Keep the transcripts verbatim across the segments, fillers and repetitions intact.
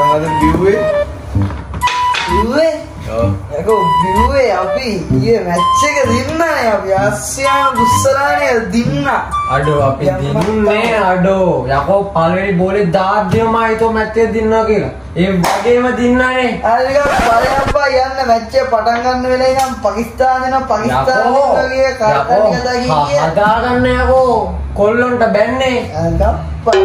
Bang ada biwe. Biwe? Oh. Aku biwe api. Iya match එක දින්න නේ අපි ආසියානු දුස්සලානේ දින්න. අඩෝ අපි දින්නේ අඩෝ. යකෝ පළවෙනි බෝලේ දාද්දිම ආයිතෝ මැච් එක දින්නවා කියලා. ඒ වගේම දින්නනේ. ආලික පළයන්පා යන්න මැච් එක පටන් ගන්න වෙලේ නම් පාකිස්තාන දෙනවා පාකිස්තාන වගේ කාටද කතා කියේ. හදා ගන්න යකෝ. කොල්ලොන්ට බැන්නේ. අදප්පා.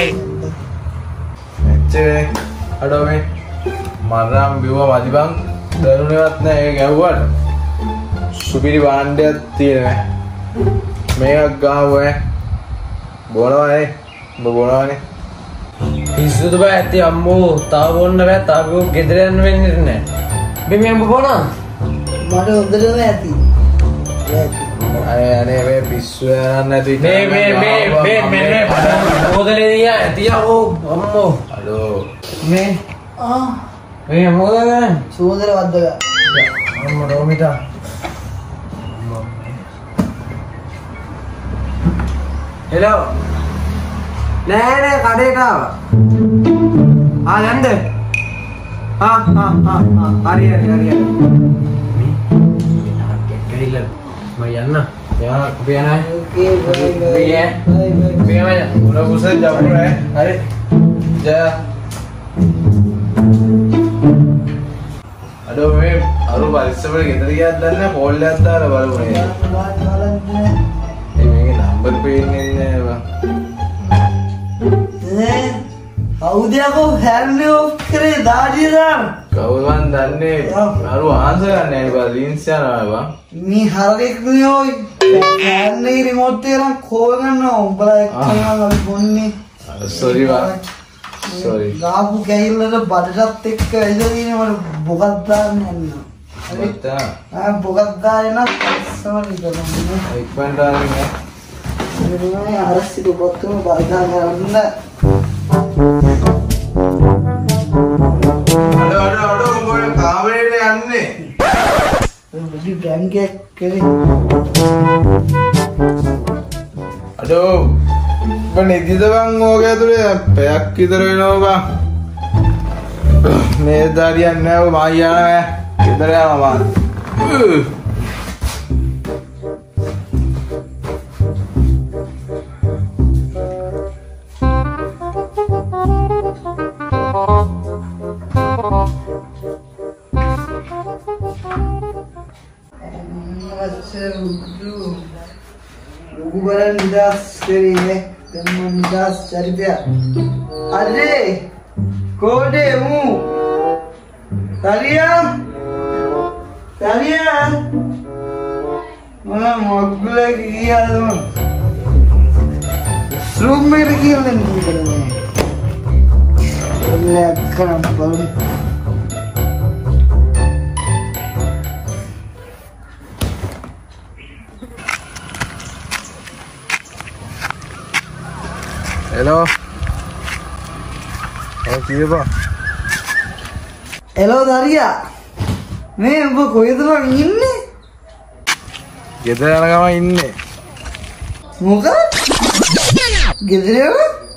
Match එක අඩෝ මේ මරම් බිව්වා වදි බං. දරුණේවත් නෑ ඒක ගැව්වට. සුපිරි වාණ්ඩයක් තියෙනවා. මේක ගහුවා. බෝලවනේ. ඔබ බෝලවනේ. පිස්සුද බෑ ඇති අම්මෝ. තාම බොන්න බෑ. තාම ගෙදර යන්න වෙන්නේ නැහැ. බිමි අම්බ බෝනා. මට හොඳටම ඇති. අනේ අනේ මේ පිස්සු යන්න නැති. මේ මේ මේ මේ මෙන්න පොදලේ දියා ඇති යකෝ අම්මෝ. අඩෝ. මේ ආ මේ මොකද කරන්නේ? සුවඳට වද්දගා. අම්මෝ රෝමිතා. හෙලෝ. නෑ නෑ කඩේට ආවා. ආ යන්නද? ආ ආ ආ ආ හරි හරි හරි. මේ ගිහිල්ලා මම යන්න. යා අපි යනවා. ඕකේ බයි බයි. බිය බිය උන කුසේ ජම්පු නෑ. හරි. ජය. අඩෝ මේ අරු පරිස්සමට ගෙදර ගියත් දන්නේ කෝල් එකක් දාලා බලමු නේද? බලන්න. ඒ මේකේ නම්බර් පේන්නේ නැහැ බං. නේ කවුද යකෝ හැන්ඩ් ඔෆ් කරේ දාඩිය දාන්න. කවුද මන් දන්නේ අරු ආන්සර් ගන්න නැහැ බං ලින්ස් යනවා බං. මේ හරකෙක් නේ ඔය හැන්ඩ් එකේ රිමෝට් එක නම් කෝල් කරනවා උඹලා එක්කම අපි බොන්නේ. සෝරි බං. සෝරි. ගාපු කැහිල්ලට බඩටත් එක්ක එදදීනේ මට බොගක් දාන්න යන්න. හරි. ආ බොගක් දාගෙන පස්සම නිකන්. ඉක්මනට ආන්නේ. මේ අරසිට බොත්තම බල්දා ගන්න. අඩෝ අඩෝ අඩෝ මොකද කාමරේට යන්නේ? වැඩි බැංක් එකක් කරේ. අඩෝ බං ඉදිද බං ඕක ඇතුලේ පැයක් විතර වෙනවා බං. මේ දාරියක් නෑ ඔය මම යනවා. ගෙදර යනවා මම. ලොකු බලන් නිදාස් කරේ දැන් මම නිදාස් චරිතය. අරේ කොඩේ මු තලියා තලියා මම මොග්ගල ගියාද මම රූම් එකට ගිහලා නෙමෙයි ලැක්කම් බලන්න. හෙලෝ. ඔව් කීවා? හෙලෝ දරියා. මේ උඹ කොහෙද බං ඉන්නේ? ගෙදර යන ගමන් ඉන්නේ. මොකද? ගෙදර යන?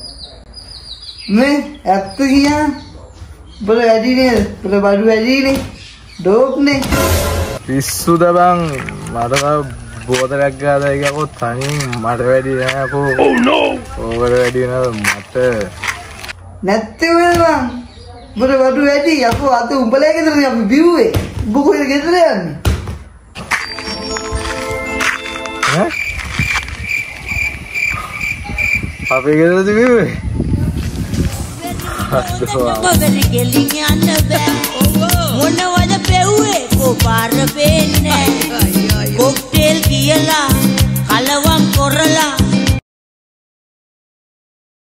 මේ ඇත්ත කියා. බල වැඩි නේද? බල බඩු වැඩි නේ. ඩෝප් නේ. පිස්සුද බං මට බෝතලයක් ගාලා ඒකෝ තනියෙන් මට වැඩි නෑ අපෝ. Oh no. ඕකට වැඩි වෙනවා මට. නැත්තේ වෙනවා. බල බඩු වැඩි අපෝ අත උඹලා ගෙදරනේ අපි බිව්වේ. උඹ කොහෙද ගෙදර යන්නේ? ඈ? අපේ ගෙදරද බිව්වේ? Over the killing and the